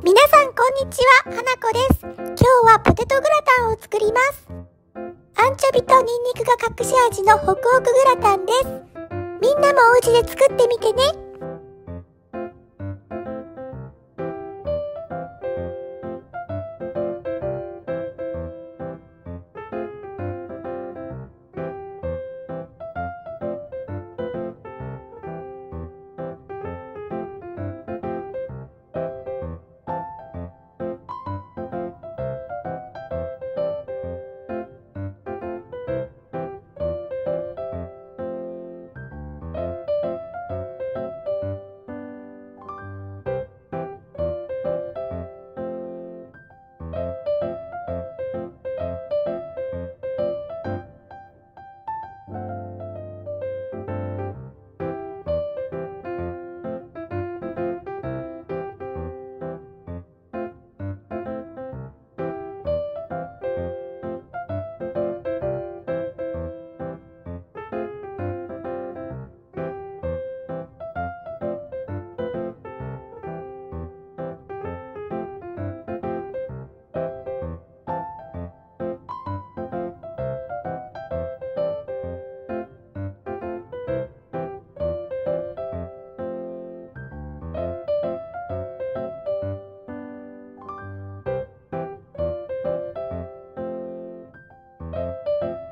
皆さんこんにちは、花子です。今日はポテトグラタンを作ります。アンチョビとニンニクが隠し味のホクホクグラタンです。みんなもお家で作ってみてね。「」「」「」「」「」「」「」「」「」「」「」「」「」「」「」「」「」「」「」「」「」「」「」「」「」「」「」「」「」「」「」「」「」「」「」「」「」「」「」「」「」「」「」「」「」「」「」「」「」「」「」「」「」「」「」「」「」「」「」「」「」「」「」「」「」「」「」「」「」「」「」「」「」「」「」「」「」「」「」「」「」「」「」「」「」「」「」「」「」「」「」「」